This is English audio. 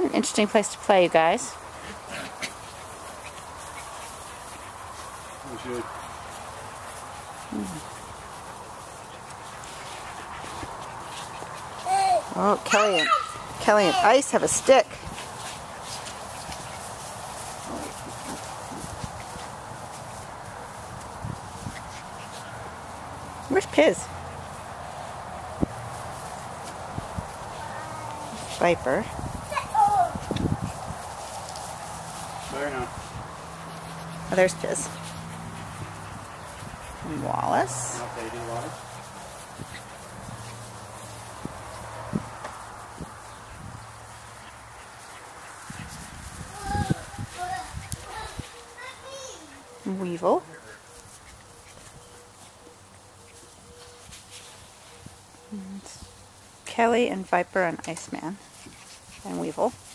An interesting place to play, you guys. Oh, Kelly and Ice have a stick. Where's Piz? Viper. Oh, there's Piz. And Wallace. Weevil. And Kelly and Viper and Iceman and Weevil.